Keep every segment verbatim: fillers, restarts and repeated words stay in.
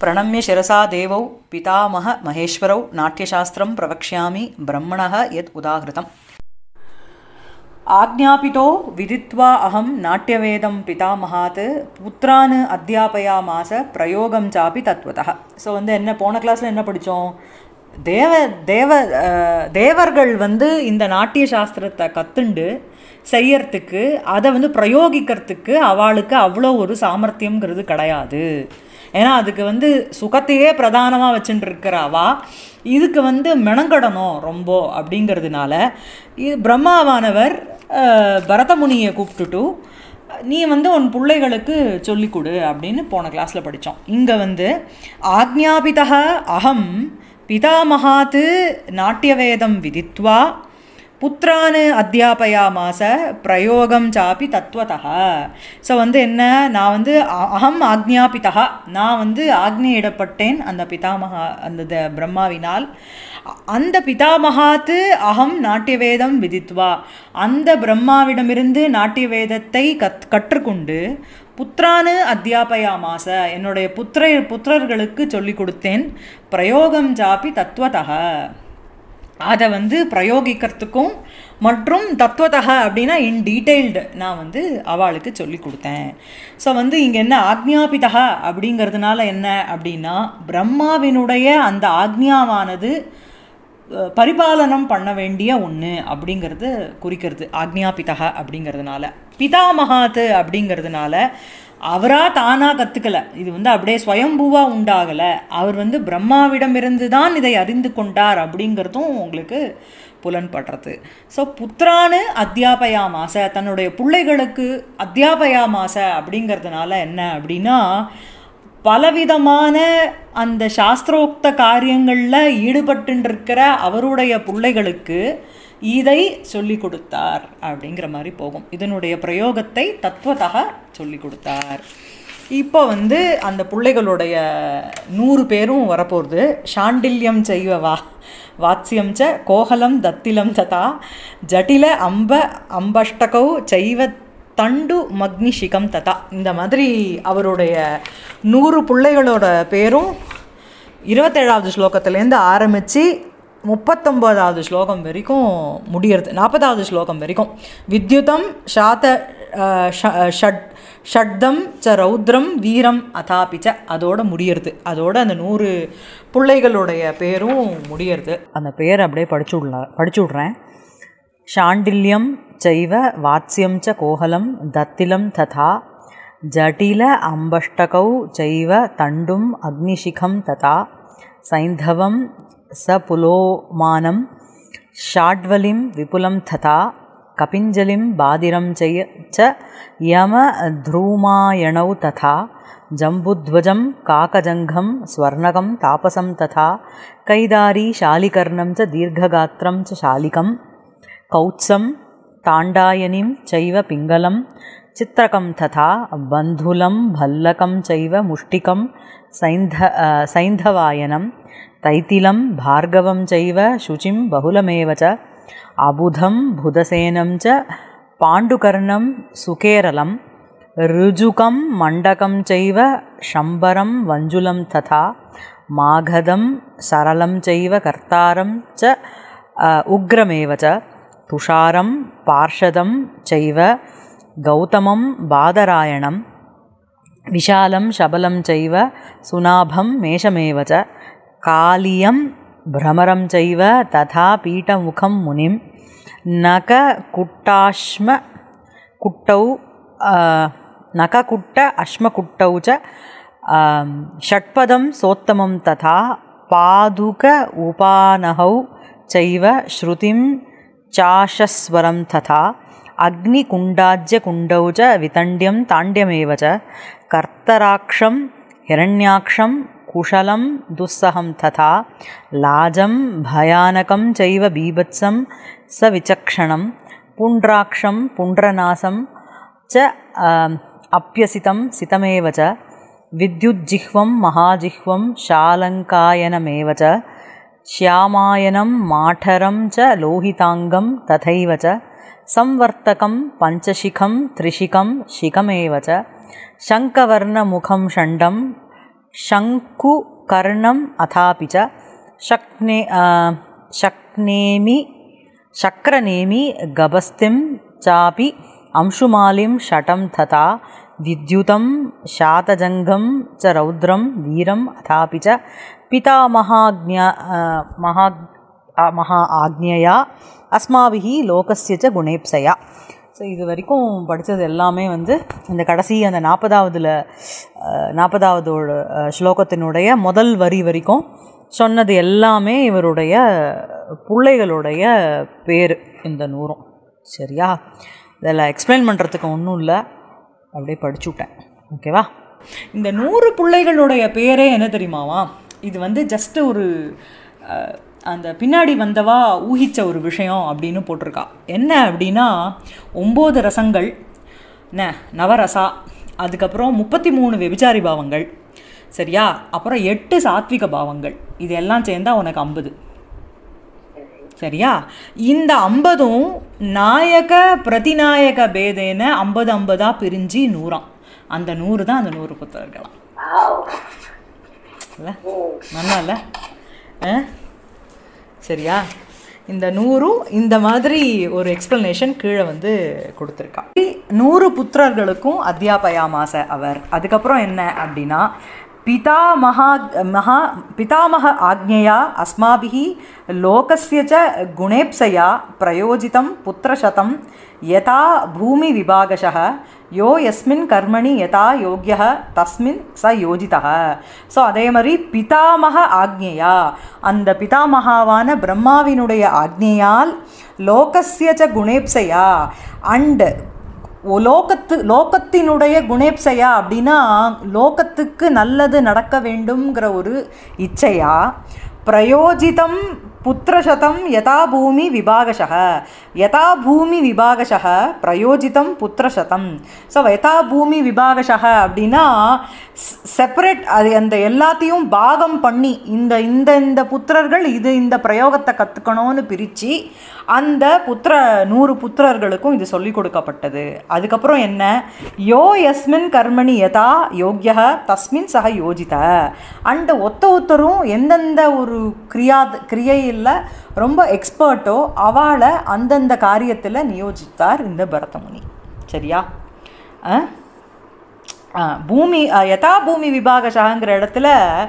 प्रणम्य शिरसा देवौ पितामह महेश्वरौ नाट्यशास्त्रं प्रवक्ष्यामि ब्रह्मणः यत् उदाहृतम्। आज्ञापितो विदित्वा अहं नाट्यवेदं पितामहात् पुत्रान् अध्यापयामास प्रयोगं चापि तत्त्वतः. ஸோ வந்து என்ன போன கிளாஸில் என்ன படித்தோம்? தேவ தேவ தேவர்கள் வந்து இந்த நாட்டிய சாஸ்திரத்தை கற்றுண்டு செய்யறதுக்கு அதை வந்து பிரயோகிக்கிறதுக்கு அவளுக்கு அவ்வளோ ஒரு சாமர்த்தியங்கிறது கிடையாது. ஏன்னா அதுக்கு வந்து சுகத்தையே பிரதானமாக வச்சுட்டு இருக்கிறாவா, இதுக்கு வந்து மெனங்கடணும் ரொம்ப அப்படிங்கிறதுனால இது பிரம்மாவானவர் பரதமுனியை கூப்பிட்டுட்டு நீ வந்து உன் பிள்ளைகளுக்கு சொல்லிக் கொடு அப்படின்னு போன கிளாஸில் படித்தோம். இங்கே வந்து ஆக்ஞாபிதா அகம் பிதாமகாத் நாட்டியவேதம் விதித்வா புத்திரான் அத்தியாபயாமாச பிரயோகம் சாப்பி தத்துவத்தः. ஸோ வந்து என்ன, நான் வந்து அகம் ஆக்ஞாபிதா, நான் வந்து ஆக்ஞையிடப்பட்டேன் அந்த பிதாமகா அந்த பிரம்மாவினால். அந்த பிதாமகாத்து அகம் நாட்டியவேதம் விதித்வா, அந்த பிரம்மாவிடமிருந்து நாட்டிய வேதத்தை கத் கற்றுக்கொண்டு புத்திரானு அத்தியாபயாமாச, என்னுடைய புத்திர புத்திரர்களுக்கு சொல்லிக் கொடுத்தேன். பிரயோகம் சாப்பி தத்துவத்தः, அதை வந்து பிரயோகிக்கிறதுக்கும் மற்றும் தத்துவத்தக அப்படின்னா இன் டீட்டெயில்டு நான் வந்து அவளுக்கு சொல்லி கொடுத்தேன். ஸோ வந்து இங்கே என்ன ஆக்ஞாபிதா அப்படிங்கிறதுனால என்ன அப்படின்னா பிரம்மாவினுடைய அந்த ஆக்ஞாவானது பரிபாலனம் பண்ண வேண்டிய ஒன்று அப்படிங்கிறது குறிக்கிறது ஆக்ஞாபிதா அப்படிங்கிறதுனால. பிதாமகாத்து அப்படிங்கிறதுனால அவராக தானாக கற்றுக்கலை, இது வந்து அப்படியே ஸ்வயம்பூவாக உண்டாகலை, அவர் வந்து பிரம்மாவிடமிருந்து தான் இதை அறிந்து கொண்டார் அப்படிங்கிறதும் உங்களுக்கு புலன்படுறது. ஸோ புத்திரானு அத்தியாபயாமாச, தன்னுடைய பிள்ளைகளுக்கு அத்தியாபயாமாச அப்படிங்கிறதுனால என்ன அப்படின்னா பலவிதமான அந்த சாஸ்திரோக்த காரியங்களில் ஈடுபட்டுருக்கிற அவருடைய பிள்ளைகளுக்கு இதை சொல்லி கொடுத்தார் அப்படிங்கிற மாதிரி போகும். இதனுடைய பிரயோகத்தை தத்துவத்தக சொல்லி கொடுத்தார். இப்போ வந்து அந்த பிள்ளைகளுடைய நூறு பேரும் வரப்போகிறது. சாண்டில்யம் செய்வ வா வாத்ஸ்யம் ச கோஹலம் தத்திலம் ததா ஜட்டில அம்ப அம்பஷ்டகௌ செய்வ தண்டு மக்னிஷிகம் ததா. இந்த மாதிரி அவருடைய நூறு பிள்ளைகளோட பேரும் இருபத்தேழாவது ஸ்லோகத்துலேருந்து ஆரம்பித்து முப்பத்தொம்போதாவது ஸ்லோகம் வரைக்கும் முடியறது, நாற்பதாவது ஸ்லோகம் வரைக்கும். வித்யுதம் சாத ஷட் ஷட்தம் ச ரௌத்ரம் வீரம் அதாபிச்ச அதோட முடியறது. அதோட அந்த நூறு பிள்ளைகளுடைய பேரும் முடியறது. அந்த பேர் அப்படியே படிச்சு விடல படிச்சு விட்றேன். சாண்டில்யம் சைவ வாத்ஸ்யம் ச கோஹலம் தத்திலம் ததா ஜட்டில அம்பஷ்டகௌ சைவ தண்டும் அக்னிஷிகம் ததா சைந்தவம் சபுலோமானம் ஷாட்வலிம் விபுலம் ததா கபிஞ்சலிம் பாதிரம் செய ச யம த்ரூமாயணௌ ததா ஜம்புத்வஜம் காகஜங்கம் ஸ்வர்ணகம் தாபசம் ததா கைதாரி ஷாலிகர்ணம் ச தீர்க்ககாத்திரம் ச ஷாலிகம் கௌத்சம் தாண்டாயனிம் சைவ பிங்கலம் சித்திரகம் ததா பந்துலம் பல்லகம் சைவ முஷ்டிகம் சைந்த சைந்தவாயனம் தைத்திலம் பார்கவம் சைவ சுச்சிம் பகுலமேவ ச அபுதம் புதசேனம் ச பாண்டுகர்ணம் சுகேரலம் ருஜுகம் மண்டகம் சைவ ஷம்பரம் வஞ்சுலம் ததா மாகதம் சரளம் சைவ கர்த்தாரம் ச உக்ரமேவ ச துஷாரம் பார்ஷதம் சைவ கௌதமம் பாதராயணம் விஷாலம் சபலம் சைவ சுனாபம் மேஷமேவ ச காலியம் பிரமரம் சைவ ததா பீட்டமுகம் முனிம் நக குட்டாஷ்ம குட்டௌ நக குட்ட அஷ்ம குட்டௌ ச ஷட்பதம் சோத்தமம் ததா பாதுக உபானஹௌ சைவ ஸ்ருதிம் சாஷஸ்வரம் ததா அக்னிகுண்டாஜ்ய குண்டௌ ச விதண்ட்யம் தாண்ட்யமேவ ச கர்த்தராக்ஷம் ஹிரண்யாக்ஷம் குஷலம் துஸ்ஸகம் ததா லாஜம் பயானகம் சைவ பீபத்சம் ச விசக்ஷணம் புண்ட்ராக்ஷம் புண்ட்ரநாசம் ச அப்யசிதம் சிதமேவ ச வித்யுஜ்ஜிஹ்வம் மகாஜிஹ்வம் ஷாலங்காயனமேவ ச ஷ்யாமாயனம் மாடரம் ச லோஹிதாங்கம் ததைவ ச संवर्तकं पंचशिखं त्रिशिखं शिखमेव च शंखवर्णमुखं षण्डं शङ्कु कर्णम् अथापि च शक्ने शक्नेमि शक्रनेमि गभस्तिं चापि अंशुमालिं शटं तथा विद्युतं शातजङ्घं च रौद्रं वीरम् अथापि च पितामहाज्ञा महा மகா ஆக்ஞையா அஸ்மாபிஹி லோகஸ்ய ச குணேப்சயா. ஸோ இது வரைக்கும் படித்தது எல்லாமே வந்து இந்த கடைசி அந்த நாற்பதாவதுல நாற்பதாவதோட ஸ்லோகத்தினுடைய முதல் வரி வரைக்கும் சொன்னது எல்லாமே இவருடைய பிள்ளைகளுடைய பேர் இந்த நூறும். சரியா? இதில் எக்ஸ்பிளைன் பண்ணுறதுக்கு ஒன்றும் இல்லை, அப்படியே படிச்சு விட்டேன். ஓகேவா? இந்த நூறு பிள்ளைகளுடைய பேரே என்ன தெரியுமாவா? இது வந்து ஜஸ்ட்டு ஒரு அந்த பின்னாடி வந்தவா ஊகித்த ஒரு விஷயம் அப்படின்னு போட்டிருக்கா. என்ன அப்படின்னா, ஒம்பது ரசங்கள் ந நவரசா, அதுக்கப்புறம் முப்பத்தி மூணு வெபிச்சாரி பாவங்கள், சரியா? அப்புறம் எட்டு சாத்விக பாவங்கள், இது எல்லாம் சேர்ந்தா உனக்கு ஐம்பது. சரியா? இந்த ஐம்பதும் நாயக பிரதிநாயக பேதேன ஐம்பது ஐம்பதாக பிரிஞ்சு நூறாம். அந்த நூறு தான் அந்த நூறு புத்தகங்களாம். இல்லை நல்லா இல்லை? சரியா? இந்த நூறும் இந்த மாதிரி ஒரு எக்ஸ்ப்ளனேஷன் கீழே வந்து கொடுத்துருக்கா. நூறு புத்திரர்களுக்கும் அத்தியாபயாமாச அவர். அதுக்கப்புறம் என்ன அப்படின்னா, பிதா மகா மகா பிதாமக ஆக்ஞையா அஸ்மாபிஹி லோகஸ்ய ச குணேப்சயா பிரயோஜிதம் புத்திரசதம் யதா பூமி விபாகஷः யோ யஸ்மின் கர்மணி யதா யோக்யः தஸ்மின் ச யோஜிதः. ஸோ அதே மாதிரி பிதாமக ஆக்ஞையா, அந்த பிதாமகாவான பிரம்மாவினுடைய ஆக்ஞையால் லோகஸ்ய ச குணேப்சயா, அண்ட் லோகத்து லோகத்தினுடைய குணேப்சையா அப்படின்னா லோகத்துக்கு நல்லது நடக்க வேண்டும்ங்கிற ஒரு இச்சையா, பிரயோஜிதம் புத்திரசதம் யதா பூமி விபாகஷः, யதா பூமி விபாகஷः பிரயோஜிதம் புத்திரசதம். ஸோ யதா பூமி விபாகஷः அப்படின்னா செப்பரேட், அது அந்த எல்லாத்தையும் பாகம் பண்ணி இந்த இந்த இந்த புத்திரர்கள் இது இந்த பிரயோகத்தை கற்றுக்கணும்னு பிரித்து அந்த புத்திர நூறு புத்திரர்களுக்கும் இது சொல்லிக் கொடுக்கப்பட்டது. அதுக்கப்புறம் என்ன, யோ யஸ்மின் கர்மணி யதா யோக்ய தஸ்மின் சக யோஜித, அண்ட் ஒத்த ஒத்தரும் எந்தெந்த ஒரு கிரியா கிரியையில் ரொம்ப எக்ஸ்பர்ட்டோ அவளை அந்தந்த காரியத்தில் நியோஜித்தார் இந்த பரதமுனி. சரியா? பூமி யதா பூமி விபாகஷாங்கிற இடத்துல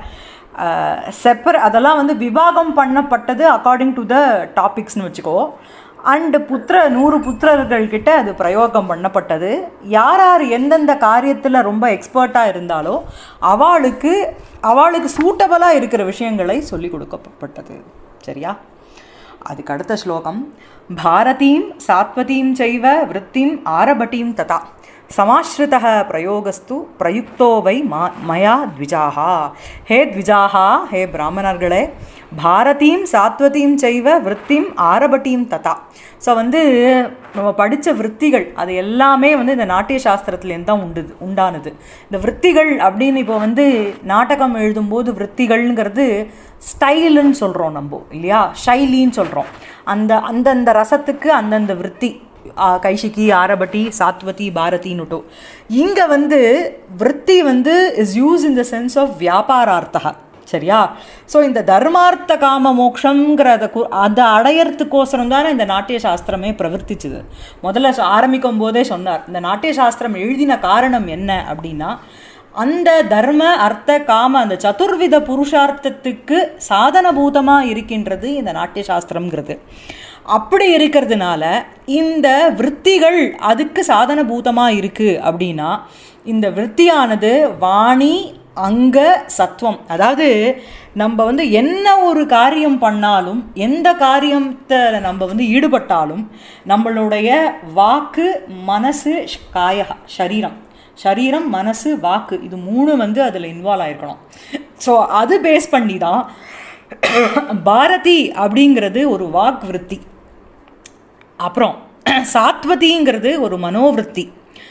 செப்பர் அதெல்லாம் வந்து விபாகம் பண்ணப்பட்டது அக்கார்டிங் டு த டாபிக்ஸ்னு வச்சுக்கோ. அண்டு புத்திர நூறு புத்திரர்கள்கிட்ட அது பிரயோகம் பண்ணப்பட்டது. யார் யார் எந்தெந்த காரியத்தில் ரொம்ப எக்ஸ்பர்ட்டாக இருந்தாலோ அவளுக்கு அவளுக்கு சூட்டபலாக இருக்கிற விஷயங்களை சொல்லிக் கொடுக்கப்பட்டது. சரியா? அதுக்கு அடுத்த ஸ்லோகம், பாரதீம் சாத்வதீம் செய்வ விருத்திம் ஆரபட்டீம் ததா சமாஸ்ருதः பிரயோகஸ்து பிரயுக்தோ வை மா மயா த்விஜாஹா. ஹே த்விஜாஹா, ஹே பிராமணர்களே, பாரதீம் சாத்வதீம் செய்வ விருத்திம் ஆரபட்டீம் ததா. ஸோ வந்து நம்ம படித்த விற்த்திகள் அது எல்லாமே வந்து இந்த நாட்டிய சாஸ்திரத்துலேருந்து தான் உண்டு உண்டானது. இந்த விற்த்திகள் அப்படின்னு இப்போ வந்து நாடகம் எழுதும்போது விற்த்திகள்ங்கிறது ஸ்டைலுன்னு சொல்கிறோம் நம்ம, இல்லையா? ஷைலின்னு சொல்கிறோம். அந்த அந்தந்த ரசத்துக்கு அந்தந்த விற்பி, கைஷிகி, ஆரபட்டி, சாத்வதி, பாரதின்னுட்டோ. இங்கே வந்து விற்பி வந்து is use in the sense of வியாபாரார்த்தா. சரியா? ஸோ இந்த தர்மார்த்த காம மோக்ஷங்கிறத அதை அடையறதுக்கோசரம் தானே இந்த நாட்டிய சாஸ்திரமே பிரவர்த்திச்சுது. முதல்ல ஆரம்பிக்கும் போதே சொன்னார், இந்த நாட்டிய சாஸ்திரம் எழுதின காரணம் என்ன அப்படின்னா, அந்த தர்ம அர்த்த காம அந்த சதுர்வித புருஷார்த்தத்துக்கு சாதனபூதமாக இருக்கின்றது இந்த நாட்டிய சாஸ்திரம்ங்கிறது. அப்படி இருக்கிறதுனால இந்த விற்த்திகள் அதுக்கு சாதனபூதமாக இருக்குது. அப்படின்னா இந்த விற்த்தியானது வாணி அங்க சத்துவம், அதாவது நம்ம வந்து என்ன ஒரு காரியம் பண்ணாலும், எந்த காரியத்தை நம்ம வந்து ஈடுபட்டாலும் நம்மளுடைய வாக்கு மனசு காய சரீரம் சரீரம் மனசு வாக்கு இது மூணு வந்து அதில் இன்வால்வ் ஆகிருக்கணும். ஸோ அது பேஸ் பண்ணி தான் பாரதி அப்படிங்கிறது ஒரு வாக் விருத்தி, அப்புறம் சாத்வதிங்கிறது ஒரு மனோவிருத்தி,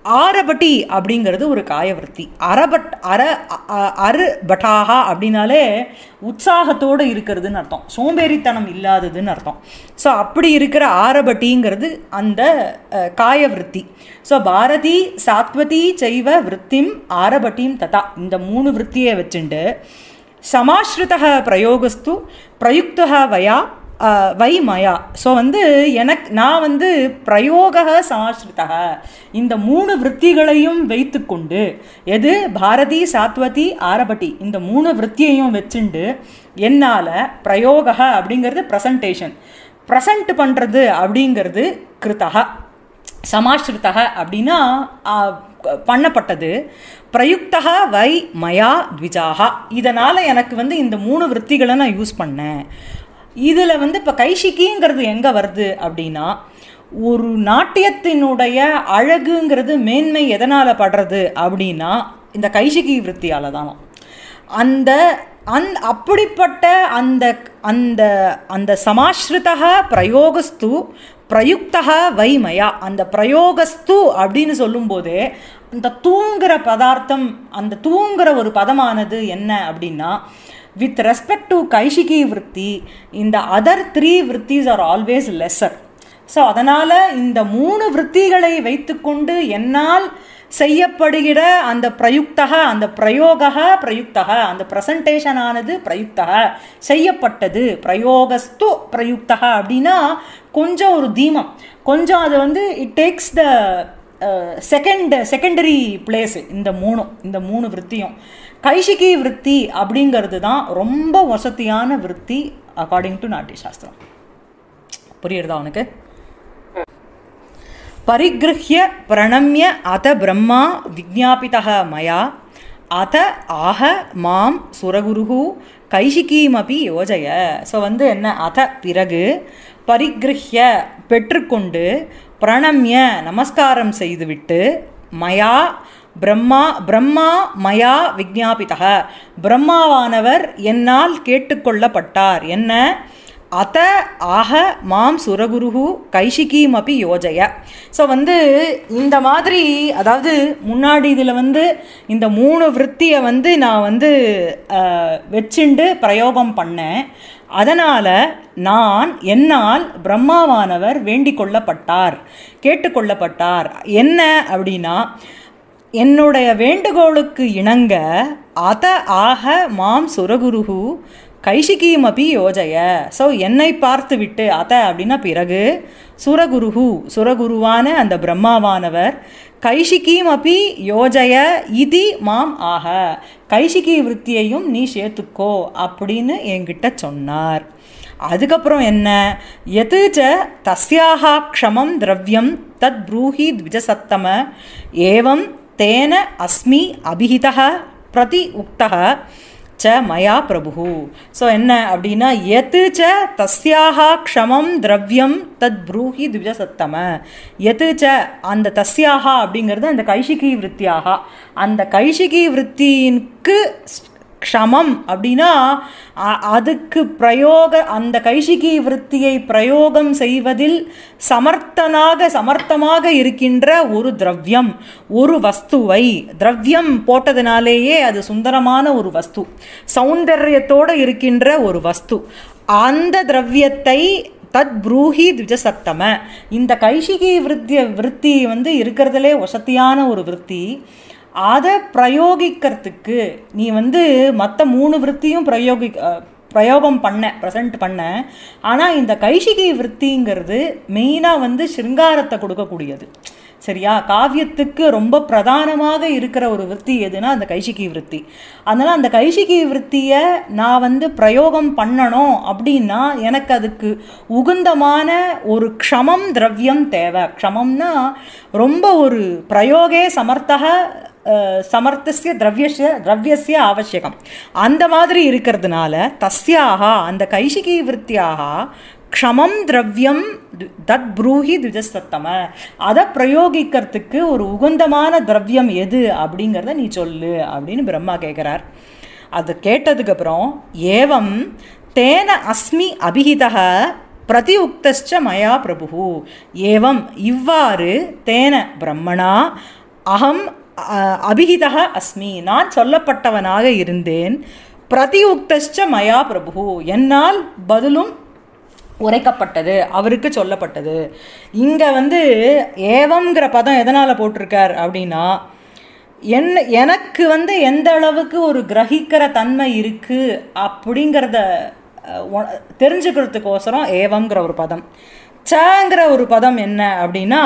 ஆரபட்டி அப்படிங்கிறது ஒரு காயவர்த்தி. அரபட் அர அரு பட்டாகா அப்படின்னாலே உற்சாகத்தோடு இருக்கிறதுன்னு அர்த்தம், சோம்பேறித்தனம் இல்லாததுன்னு அர்த்தம். ஸோ அப்படி இருக்கிற ஆரபட்டிங்கிறது அந்த காயவருத்தி. ஸோ பாரதி சாத்வதி செய்வ விற்த்திம் ஆரபட்டியும் ததா, இந்த மூணு விற்த்தியை வச்சுண்டு சமாஸ்ருத பிரயோகஸ்து பிரயுக்த வயா வை மயா. ஸோ வந்து எனக்கு நான் வந்து பிரயோக சமாஸ்ருத, இந்த மூணு விற்த்திகளையும் வைத்து கொண்டு, எது பாரதி சாத்வதி ஆரபட்டி இந்த மூணு விற்த்தியையும் வச்சுண்டு என்னால் பிரயோக அப்படிங்கிறது ப்ரெசன்டேஷன், ப்ரெசண்ட் பண்ணுறது அப்படிங்கிறது கிருத்தக, சமாஸ்ருதக அப்படின்னா பண்ணப்பட்டது, பிரயுக்தக வை மயா த்விஜாகா, இதனால் எனக்கு வந்து இந்த மூணு விற்த்திகளை நான் யூஸ் பண்ணேன். இதில் வந்து இப்போ கைஷிக்கிங்கிறது எங்கே வருது அப்படின்னா, ஒரு நாட்டியத்தினுடைய அழகுங்கிறது மேன்மை எதனால் படுறது அப்படின்னா இந்த கைஷிகி விற்த்தியால் தானோ. அந்த அந் அப்படிப்பட்ட அந்த அந்த அந்த சமாஸ்ருதக பிரயோகஸ்து பிரயுக்தக வைமயா, அந்த பிரயோகஸ்து அப்படின்னு சொல்லும்போதே அந்த தூங்குற பதார்த்தம், அந்த தூங்குற ஒரு பதமானது என்ன அப்படின்னா, with respect to கைஷிகி விற்பி இந்த அதர் த்ரீ விற்த்திஸ் ஆர் ஆல்வேஸ் லெஸர். ஸோ அதனால் இந்த மூணு விற்த்திகளை வைத்துக்கொண்டு என்னால் செய்யப்படுகிற அந்த பிரயுக்தக, அந்த பிரயோக பிரயுக்தக, அந்த ப்ரெசன்டேஷனானது பிரயுக்தக செய்யப்பட்டது, பிரயோகஸ்து பிரயுக்தக அப்படின்னா கொஞ்சம் ஒரு தீமம், கொஞ்சம் அது வந்து it takes the second secondary place. இந்த மூணும் இந்த மூணு விற்த்தியும் கைஷிகி விற்பி அப்படிங்கிறது தான் ரொம்ப வசதியான விற்பி அக்கார்டிங் டு நாட்டிய சாஸ்திரம். புரியுறதா உனக்கு? பரிகிருஹ்ய பிரணம்ய அத பிரம்மா விஜ்ஞாபிதः மயா அத ஆஹ மாம் சுரகுருஹு கைஷிகீமபி யோஜய. ஸோ வந்து என்ன, அத பிறகு, பரிகிருஹ்ய பெற்றுக்கொண்டு, பிரணம்ய நமஸ்காரம் செய்துவிட்டு, மயா பிரம்மா பிரம்மா மயா விஜ்ஞாபிதः பிரம்மாவானவர் என்னால் கேட்டுக்கொள்ளப்பட்டார். என்ன, அத ஆஹ மாம் சுரகுருஹு கைஷிகீமபி யோஜய. ஸோ வந்து இந்த மாதிரி, அதாவது முன்னாடி இதில் வந்து இந்த மூணு விற்த்தியை வந்து நான் வந்து வச்சுண்டு பிரயோகம் பண்ணேன். அதனால் நான் என்னால் பிரம்மாவானவர் வேண்டிக் கொள்ளப்பட்டார், கேட்டுக்கொள்ளப்பட்டார். என்ன அப்படின்னா, என்னுடைய வேண்டுகோளுக்கு இணங்க அத ஆக மாம் சுரகுருஹு கைஷிகீமபி யோஜய. ஸோ என்னை பார்த்து விட்டு, அத அப்படின்னா பிறகு, சுரகுருஹு சுரகுருவான அந்த பிரம்மாவானவர், கைஷிகீமபி யோஜய இதி மாம் ஆக கைஷிகி விற்த்தியையும் நீ சேர்த்துக்கோ அப்படின்னு என்கிட்ட சொன்னார். அதுக்கப்புறம் என்ன, எதுச்ச தஸ்யாஹா க்ஷமம் திரவியம் தத் ப்ரூஹி த்விஜசத்தம ஏவம் தேன அஸ்மி அபிஹிதः பிரதி உக்தः ச மயா பிரபு. ஸோ என்ன அப்படின்னா, எது ச தஸ்யாஹா க்ஷமம் திரவியம் தத் ப்ரூஹி த்விஜசத்தம. எது ச அந்த தஸ்யாஹா அப்படிங்கிறது அந்த கைஷிகி விற்த்தியாகா, அந்த கைஷிகி விற்த்திக்கு க்ஷமம் அப்படின்னா அதுக்கு பிரயோக, அந்த கைஷிகி விற்த்தியை பிரயோகம் செய்வதில் சமர்த்தனாக சமர்த்தமாக இருக்கின்ற ஒரு திரவியம், ஒரு வஸ்துவை, திரவியம் போட்டதுனாலேயே அது சுந்தரமான ஒரு வஸ்து, சௌந்தர்யத்தோடு இருக்கின்ற ஒரு வஸ்து, அந்த திரவியத்தை தத் ப்ரூஹி த்விஜசத்தம, இந்த கைஷிகி விற்த்திய விற்பி வந்து இருக்கிறதுலே வசதியான ஒரு விற்பி, அதை பிரயோகிக்கிறதுக்கு நீ வந்து மற்ற மூணு விற்த்தியும் பிரயோகி பிரயோகம் பண்ண ப்ரெசண்ட் பண்ண. ஆனால் இந்த கைஷிகி விற்த்திங்கிறது மெயினாக வந்து சிருங்காரத்தை கொடுக்கக்கூடியது. சரியா, காவியத்துக்கு ரொம்ப பிரதானமாக இருக்கிற ஒரு விற்பி எதுனா அந்த கைஷிகி விற்பி. அதனால் அந்த கைஷிகி விற்த்தியை நான் வந்து பிரயோகம் பண்ணணும் அப்படின்னா எனக்கு அதுக்கு உகுந்தமான ஒரு க்ஷமம் திரவியம் தேவை. க்ஷமம்னா ரொம்ப ஒரு பிரயோகே சமர்த்தக சமர்த்தஸ்ய திரவியஸ்ய திரவியஸ்ய ஆவசியகம். அந்த மாதிரி இருக்கிறதுனால தஸ்யாக அந்த கைஷிகி விற்த்தியாக க்ஷமம் திரவியம் தத் ப்ரூஹி த்விஜசத்தம, அதை பிரயோகிக்கிறதுக்கு ஒரு உகந்தமான திரவியம் எது அப்படிங்கிறத நீ சொல்லு அப்படின்னு பிரம்மா கேட்குறார். அது கேட்டதுக்கப்புறம், ஏவம் தேன அஸ்மி அபிஹிதः பிரதி உக்தஸ்ச மயா பிரபு. ஏவம் இவ்வாறு, தேன பிரம்மணா அகம் அபிஹிதः அஸ்மி, நான் சொல்லப்பட்டவனாக இருந்தேன். பிரதியுக்தச்ச மயா பிரபு, என்னால் பதிலும் உரைக்கப்பட்டது, அவருக்கு சொல்லப்பட்டது. இங்கே வந்து ஏவங்கிற பதம் எதனால் போட்டிருக்கார் அப்படின்னா, என் எனக்கு வந்து எந்த அளவுக்கு ஒரு கிரகிக்கிற தன்மை இருக்குது அப்படிங்கிறத தெரிஞ்சுக்கிறதுக்கோசரம் ஏவங்கிற ஒரு பதம். சங்கிற ஒரு பதம் என்ன அப்படின்னா,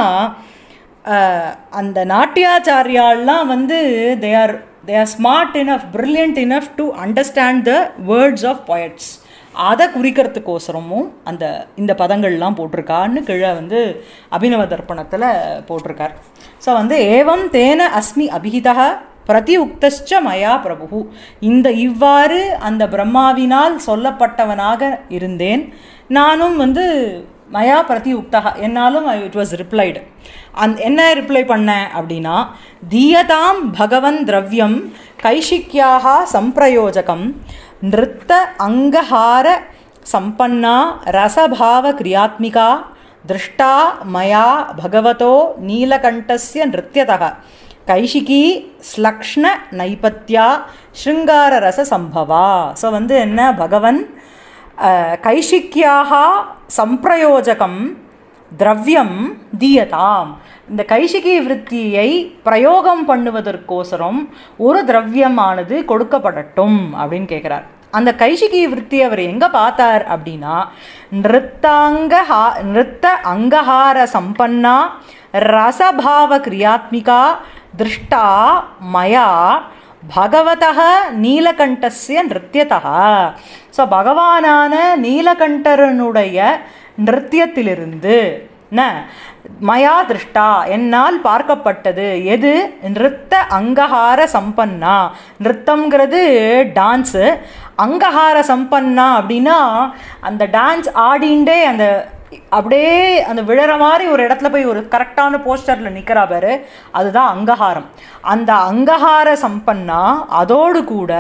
அந்த நாட்டியாச்சாரியாலாம் வந்து they are they are smart enough, brilliant enough to understand the words of poets. அதை குறிக்கிறதுக்கோசரமும் அந்த இந்த பதங்கள்லாம் போட்டிருக்கான்னு கீழே வந்து அபிநவ தர்ப்பணத்தில் போட்டிருக்கார். ஸோ வந்து ஏவம் தேன அஸ்மி அபிஹிதா பிரதி உக்தச்ச மயா பிரபு, இந்த இவ்வாறு அந்த பிரம்மாவினால் சொல்லப்பட்டவனாக இருந்தேன், நானும் வந்து மயா பிரதி உக்தா, என்னாலும் இட் வாஸ் ரிப்ளைடு. அந் என்ன ரிப்ளை பண்ணேன் அப்படின்னா, தீயதாம் பகவன் திரவியம் கைஷிக்யாக சம்பிரயோஜகம் நிருத்த அங்கஹார சம்பன்னா ரசபாவ கிரியாத்மிகா திருஷ்டா மயா பகவதோ நீலகண்டஸ்ய நிருத்யதः கைஷிகி ஸ்லக்ஷ்ண நைபத்யா ஸ்ருங்கார ரச சம்பவா. ஸோ வந்து என்ன, பகவன் கைஷிக்யாக சம்பிரயோஜகம் திரவியம் தீயதாம், இந்த கைஷிகி விருத்தியை பிரயோகம் பண்ணுவதற்கோசரம் ஒரு திரவியமானது கொடுக்கப்படட்டும் அப்படின்னு கேட்குறார். அந்த கைஷிகி விருத்தி அவர் எங்கே பார்த்தார் அப்படின்னா, நிருத்தாங்கஹா நிருத்த அங்கஹார சம்பன்னா ரசபாவ கிரியாத்மிகா திருஷ்டா மயா பகவதः நீலகண்டஸ்ய நிருத்யதः. ஸோ பகவானான நீலகண்டரனுடைய நிருத்தியத்திலிருந்து ந மயா திருஷ்டா, என்னால் பார்க்கப்பட்டது. எது? நிருத்த அங்கஹார சம்பன்னா, நிருத்தங்கிறது டான்ஸு, அங்கஹார சம்பன்னா அப்படின்னா அந்த டான்ஸ் ஆடிண்டே அந்த அப்படியே அந்த விழற மாதிரி ஒரு இடத்துல போய் ஒரு கரெக்டான போஸ்டரில் நிற்கிறா பாரு, அதுதான் அங்கஹாரம். அந்த அங்கஹார சம்பன்னா அதோடு கூட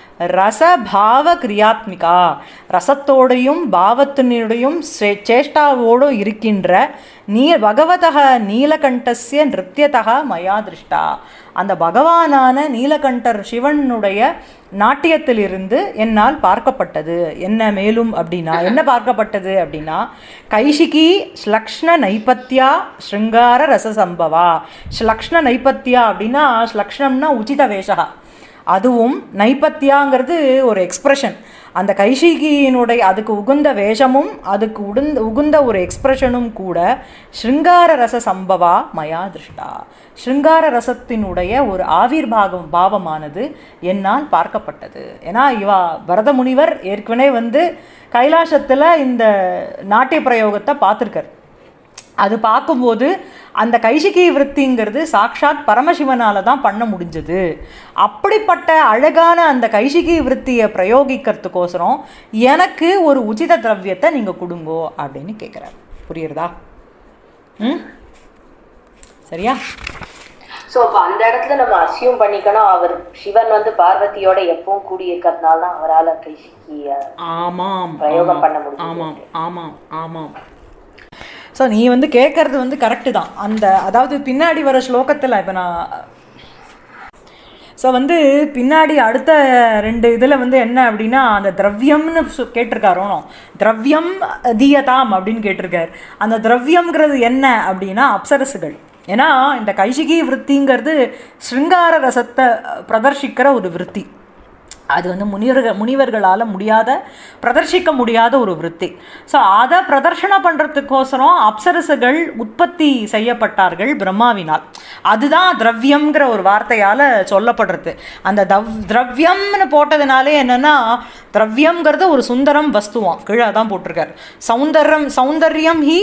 ரசபாவ கிரியாத்மிகா, ரசத்தோடையும் பாவத்தினுடையும் சேஷ்டாவோடு இருக்கின்ற நீ பகவதः நீலகண்டஸ்ய நிருத்யதः மயா திருஷ்டா, அந்த பகவானான நீலகண்டர் சிவனுடைய நாட்டியத்திலிருந்து என்னால் பார்க்கப்பட்டது. என்ன மேலும் அப்படின்னா, என்ன பார்க்கப்பட்டது அப்படின்னா, கைஷிகி ஸ்லக்ஷ்ண நைபத்யா ஸ்ருங்கார ரசசம்பவா. ஸ்லக்ஷ்ண நைபத்யா அப்படின்னா, ஸ்லக்ஷ்ணம்னா உச்சித வேஷா, அதுவும் நைபத்தியாங்கிறது ஒரு எக்ஸ்ப்ரெஷன். அந்த கைஷிகியினுடைய அதுக்கு உகுந்த வேஷமும் அதுக்கு உடுந்த உகுந்த ஒரு எக்ஸ்ப்ரெஷனும் கூட ஸ்ருங்கார ரச சம்பவா மயா திருஷ்டா, ஸ்ருங்கார ரசத்தினுடைய ஒரு ஆவிர்பாகம் பாவமானது என்னால் பார்க்கப்பட்டது. ஏன்னா இவா பரத முனிவர் ஏற்கனவே வந்து கைலாசத்தில் இந்த நாட்டிய பிரயோகத்தை பார்த்துருக்கார். அது பார்க்கும்போது அந்த கைஷிகி விருத்திங்கிறது சாக்ஷாத் பரமசிவனால் தான் பண்ண முடிஞ்சது. அப்படிப்பட்ட அழகான அந்த கைஷிகி விருத்தியை பிரயோகிக்கிறதுக்கோசரம் எனக்கு ஒரு உச்சித திரவியத்தை நீங்கள் கொடுங்கோ அப்படின்னு கேட்குறாரு. புரியுறதா? ம், சரியா? ஸோ அப்போ அந்த இடத்துல நம்ம அசியூம் பண்ணிக்கணும், அவர் சிவன் வந்து பார்வதியோட எப்பவும் கூடியிருக்கிறதுனால தான் அவரால் கைஷிகி ஆமாம் பிரயோகம் பண்ண முடியும். ஆமாம் ஆமாம் ஆமாம். ஸோ நீ வந்து கேட்குறது வந்து கரெக்டு தான். அந்த அதாவது பின்னாடி வர ஸ்லோகத்தில் இப்போ நான் ஸோ வந்து பின்னாடி அடுத்த ரெண்டு இதில் வந்து என்ன அப்படின்னா, அந்த திரவியம்னு கேட்டிருக்காரோ, திரவியம் தீயதாம் அப்படின்னு கேட்டிருக்கார். அந்த திரவியம்ங்கிறது என்ன அப்படின்னா அப்சரசுகள். ஏன்னா இந்த கைஷிகி விருத்திங்கிறது ஸ்ருங்கார ரசத்தை பிரதர்ஷிக்கிற ஒரு விருத்தி. அது வந்து முனிவர்கள் முனிவர்களால் முடியாத பிரதர்ஷிக்க முடியாத ஒரு விருத்தி. ஸோ அதை பிரதர்ஷனம் பண்ணுறதுக்கோசரம் அப்சரசுகள் உற்பத்தி செய்யப்பட்டார்கள் பிரம்மாவினால். அதுதான் திரவியம்ங்கிற ஒரு வார்த்தையால் சொல்லப்படுறது. அந்த தவ் திரவியம்னு போட்டதுனாலே என்னென்னா, திரவியம்ங்கிறது ஒரு சுந்தரம் வஸ்துவாம், கீழே தான் போட்டிருக்கார். சௌந்தர்யம் சௌந்தர்யம் ஹி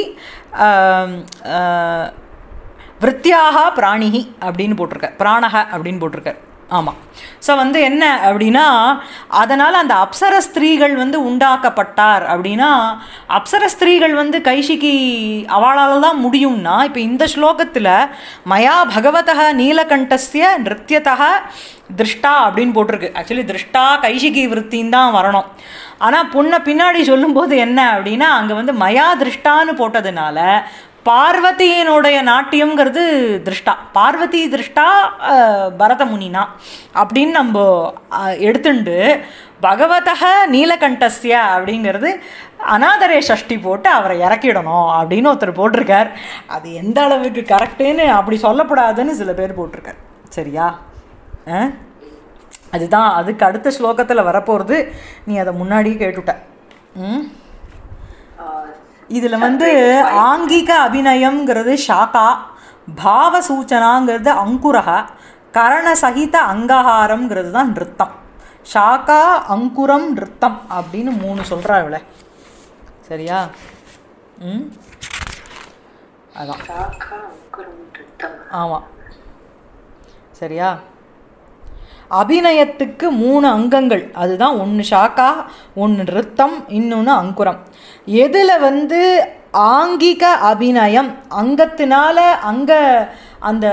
விருத்தியாக பிராணிஹி அப்படின்னு போட்டிருக்கார், பிராணக அப்படின்னு போட்டிருக்கார். ஆமாம். ஸோ வந்து என்ன அப்படின்னா, அதனால் அந்த அப்சர ஸ்திரீகள் வந்து உண்டாக்கப்பட்டார் அப்படின்னா, அப்சர ஸ்திரீகள் வந்து கைஷிகி அவளால் தான் முடியும்னா, இப்போ இந்த ஸ்லோகத்தில் மயா பகவதः நீலகண்டஸ்ய நிருத்யதः திருஷ்டா அப்படின்னு போட்டிருக்கு. ஆக்சுவலி திருஷ்டா கைஷிகி விருத்தின்னு தான் வரணும். ஆனால் பொண்ணை பின்னாடி சொல்லும்போது என்ன அப்படின்னா, அங்கே வந்து மயா திருஷ்டான்னு போட்டதுனால பார்வதியினுடைய நாட்டியம்ங்கிறது திருஷ்டா, பார்வதி திருஷ்டா பரதமுனினா அப்படின்னு நம்ம எடுத்துண்டு பகவதः நீலகண்டஸ்ய அப்படிங்கிறது அநாதரே சஷ்டி போட்டு அவரை இறக்கிடணும் அப்படின்னு ஒருத்தர் போட்டிருக்கார். அது எந்த அளவுக்கு கரெக்டுன்னு அப்படி சொல்லப்படாதுன்னு சில பேர் போட்டிருக்கார். சரியா? அதுதான் அதுக்கு அடுத்த ஸ்லோகத்தில் வரப்போகிறது. நீ அதை முன்னாடியே கேட்டுட்ட. ம் இதில் வந்து ஆங்கிக அபிநயம்ங்கிறது ஷாக்கா, பாவ சூச்சனாங்கிறது அங்குரக, கரணசகித அங்கஹாரம்ங்கிறது தான் நிறுத்தம். ஷாக்கா, அங்குரம், நிறுத்தம் அப்படின்னு மூணு சொல்கிறா இவளை. சரியா? ம் அதான் ஆமாம். சரியா? அபிநயத்துக்கு மூணு அங்கங்கள், அதுதான் ஒன்று ஷாக்கா, ஒன்று நிறுத்தம், இன்னொன்று அங்குரம். எதில் வந்து ஆங்கிக அபிநயம் அங்கத்தினால அங்கே அந்த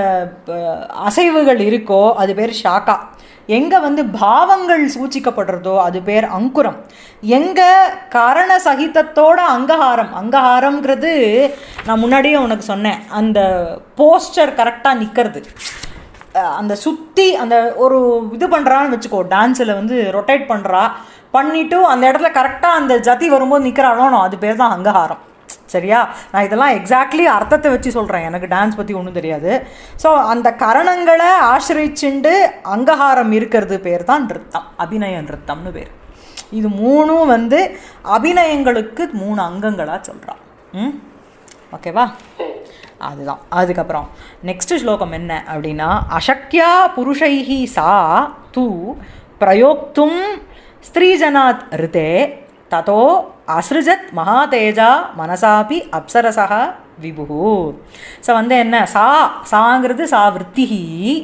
அசைவுகள் இருக்கோ அது பேர் ஷாக்கா. எங்கே வந்து பாவங்கள் சூச்சிக்கப்படுறதோ அது பேர் அங்குரம். எங்கே காரண சகிதத்தோட அங்கஹாரம், அங்கஹாரம்ங்கிறது நான் முன்னாடியே உனக்கு சொன்னேன், அந்த போஸ்டர் கரெக்டாக நிற்கிறது, அந்த சுற்றி அந்த ஒரு இது பண்ணுறான்னு வச்சுக்கோ, டான்ஸில் வந்து ரொட்டேட் பண்ணுறா, பண்ணிவிட்டு அந்த இடத்துல கரெக்டாக அந்த ஜதி வரும்போது நிற்கிறானோ அது பேர் தான் அங்கஹாரம். சரியா? நான் இதெல்லாம் எக்ஸாக்ட்லி அர்த்தத்தை வச்சு சொல்கிறேன், எனக்கு டான்ஸ் பற்றி ஒன்றும் தெரியாது. ஸோ அந்த கரணங்களை ஆசிரிச்சுண்டு அங்கஹாரம் இருக்கிறது பேர் தான் நிறுத்தம், அபிநய நிறுத்தம்னு பேர். இது மூணும் வந்து அபிநயங்களுக்கு மூணு அங்கங்களாக சொல்கிறான். ம் ஓகேவா? அதுதான். அதுக்கப்புறம் நெக்ஸ்ட் ஸ்லோகம் என்ன அப்படின்னா, அசக்யா புருஷைஹி சா தூ பிரயோக்தும் ஸ்திரீஜனாத் ரிதே ததோ அஸ்ருஜத் மகாதேஜா மனசாபி அப்சரசக விபுஹு. ஸோ வந்து என்ன, சா சாங்கிறது சா விற்த்திஹி,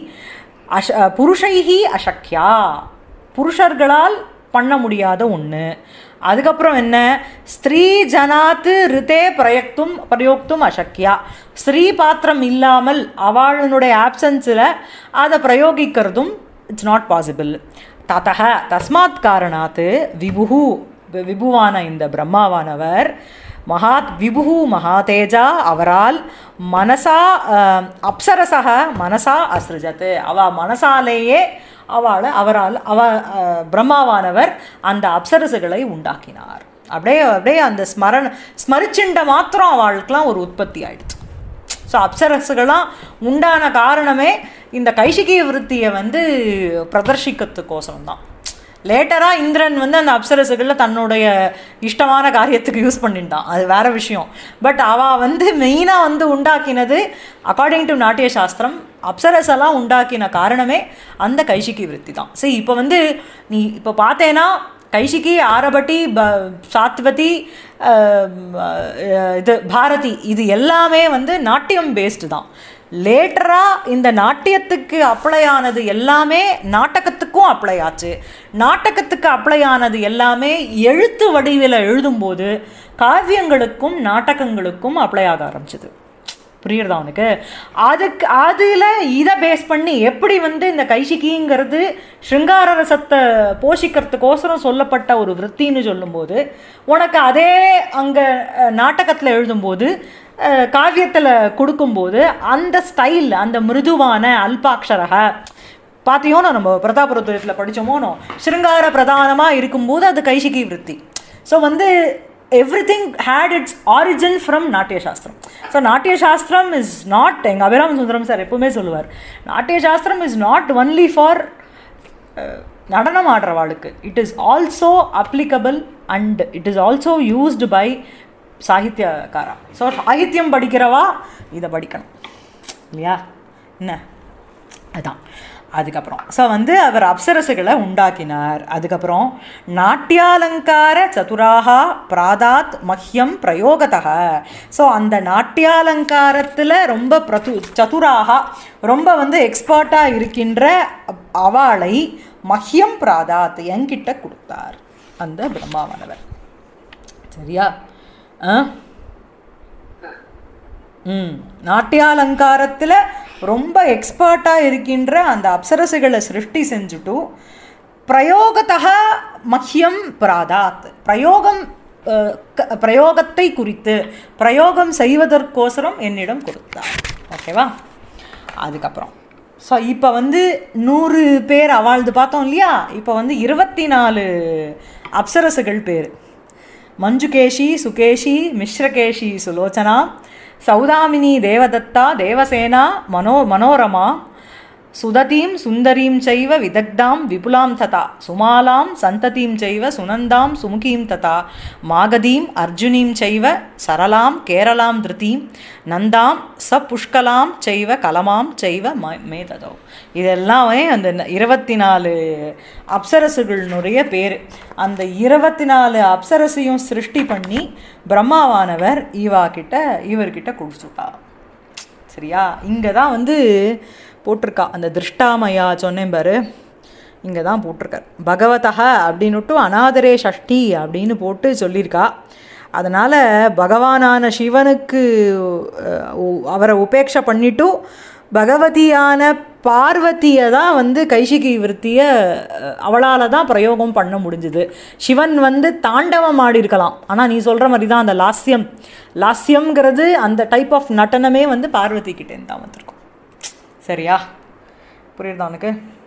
அஷ புருஷைஹி அசக்யா, புருஷர்களால் பண்ண முடியாத ஒன்று. அதுக்கப்புறம் என்ன, ஸ்திரீ ஜனாத்து ரிதே பிரயக்தும் பிரயோக்தும் அசக்யா, ஸ்ரீ பாத்திரம் இல்லாமல் அவளுடைய ஆப்சன்ஸில் அதை பிரயோகிக்கிறதும் இட்ஸ் நாட் பாசிபிள். ததக தஸ்மாத் காரணாத்து விபுஹு, விபுவான இந்த பிரம்மாவானவர், மகாத் விபுஹு மகாதேஜா, அவரால் மனசா அப்சரசக மனசா அஸ்ருஜத்து, அவ மனசாலேயே அவளை அவரால் அவ பிரம்மாவானவர் அந்த அப்சரசுகளை உண்டாக்கினார். அப்படியே அப்படியே அந்த ஸ்மரண ஸ்மரிச்சுண்ட மாத்திரம் அவளுக்கெலாம் ஒரு உற்பத்தி ஆயிடுச்சு. ஸோ அப்சரசுகளாம் உண்டான காரணமே இந்த கைசிகி விருத்தியை வந்து பிரதர்ஷிக்கிறதுக்கோசரம் தான். லேட்டராக இந்திரன் வந்து அந்த அப்சரசுகளில் தன்னுடைய இஷ்டமான காரியத்துக்கு யூஸ் பண்ணிட்டான், அது வேறு விஷயம். பட் அவள் வந்து மெயினாக வந்து உண்டாக்கினது அக்கார்டிங் டு நாட்டிய சாஸ்திரம் அப்சரஸெல்லாம் உண்டாக்கின காரணமே அந்த கைசிகி விருத்தி தான். சரி, இப்போ வந்து நீ இப்போ பார்த்தேன்னா கைசிகி, ஆரபட்டி, ப சாத்வதி, இது பாரதி, இது எல்லாமே வந்து நாட்டியம் பேஸ்டு தான். லேட்டராக இந்த நாட்டியத்துக்கு அப்ளை ஆனது எல்லாமே நாடகத்துக்கும் அப்ளை ஆச்சு. நாடகத்துக்கு அப்ளை ஆனது எல்லாமே எழுத்து வடிவில் எழுதும்போது காவியங்களுக்கும் நாடகங்களுக்கும் அப்ளை ஆக ஆரம்பிச்சிது. புரியுறதா அவனுக்கு? அதுக்கு அதில் இதை பேஸ் பண்ணி எப்படி வந்து இந்த கைசிகிங்கிறது ஸ்ருங்கார ரசத்தை போஷிக்கிறதுக்கோசரம் சொல்லப்பட்ட ஒரு விற்த்தின்னு சொல்லும்போது, உனக்கு அதே அங்கே நாடகத்தில் எழுதும்போது காவியத்தில் கொடுக்கும்போது அந்த ஸ்டைல், அந்த மிருதுவான அல்பாட்சரக பார்த்தியோனோ, நம்ம பிரதாபுரத்தில் படித்தோமோனோ, ஸ்ருங்கார பிரதானமாக இருக்கும்போது அது கைசிகி விற்த்தி. ஸோ வந்து everything had its origin from நாட்டிய சாஸ்திரம். ஸோ நாட்டிய சாஸ்திரம் இஸ் நாட், எங்கள் அபிராம சுந்தரம் சார் எப்பவுமே சொல்லுவார், நாட்டிய சாஸ்திரம் இஸ் நாட் ஒன்லி ஃபார் நடனம் ஆடுறவாளுக்கு, it is also applicable and it is also used by சாகித்யக்காரா. ஸோ சாகித்யம் படிக்கிறவா இதை படிக்கணும் இல்லையா? என்ன அதுதான். அதுக்கப்புறம் ஸோ வந்து அவர் அப்சரசுகளை உண்டாக்கினார். அதுக்கப்புறம் நாட்டியாலங்கார சதுராகா பிராதாத் மஹ்யம் பிரயோகத்தக. ஸோ அந்த நாட்டியாலங்காரத்தில் ரொம்ப பிரது சதுராகா, ரொம்ப வந்து எக்ஸ்பர்ட்டாக இருக்கின்ற அவளை மஹ்யம் பிராதாத் என்கிட்ட கொடுத்தார் அந்த பிரம்மாவானவர். சரியா? ம் நாட்டியாலங்காரத்தில் ரொம்ப எக்ஸ்பர்ட்டாக இருக்கின்ற அந்த அப்சரசுகளை சிருஷ்டி செஞ்சுட்டு பிரயோகத்தக மஹ்யம் பிராதாத், பிரயோகம் பிரயோகத்தை குறித்து பிரயோகம் செய்வதற்கோசரம் என்னிடம் கொடுத்தார். ஓகேவா? அதுக்கப்புறம் ஸோ இப்போ வந்து நூறு பேர் அவாழ்ந்து பார்த்தோம் இல்லையா? இப்போ வந்து இருபத்தி நாலு அப்சரசுகள் பேர். மஞ்சுகேஷி, சுகேஷி, மிஸ்ரகேஷி, சுலோச்சனா, சௌதாமினி, தேவதத்தா, தேவசேனா, மனோ மனோரமா, சுததீம் சுந்தரீம் சைவ விதக்தாம் விபுலாம் ததா, சுமாலாம் சந்ததீம் சைவ சுனந்தாம் சுமுகீம் ததா, மாகதீம் அர்ஜுனீம் சைவ சரலாம் கேரளாம் திருத்தீம், நந்தாம் ச புஷ்கலாம் சைவ கலமாம் சைவ மே ததோ. இதெல்லாமே அந்த இருபத்தி நாலு அப்சரசுகளினுடைய பேர். அந்த இருபத்தி நாலு அப்சரசையும் சிருஷ்டி பண்ணி பிரம்மாவானவர் ஈவா கிட்ட இவர்கிட்ட கொடுத்துட்டா. சரியா? இங்கே தான் வந்து போட்டிருக்கா அந்த திருஷ்டாமயா சொன்னேன் பாரு, இங்கே தான் போட்டிருக்கார். பகவதக அப்படின்னுட்டு அநாதரே ஷஷ்டி அப்படின்னு போட்டு சொல்லியிருக்கா. அதனால் பகவானான சிவனுக்கு அவரை உபேட்சை பண்ணிட்டு பகவதியான பார்வதியை தான் வந்து கைசிகி விருத்தியை அவளால் தான் பிரயோகம் பண்ண முடிஞ்சுது. சிவன் வந்து தாண்டவம் ஆடிருக்கலாம், ஆனால் நீ சொல்கிற மாதிரி தான் அந்த லாஸ்யம் லாஸ்யம்ங்கிறது அந்த டைப் ஆஃப் நடனமே வந்து பார்வதி கிட்டேருந்து தான் வந்திருக்கும். சரியா? புரியுதா உனக்கு?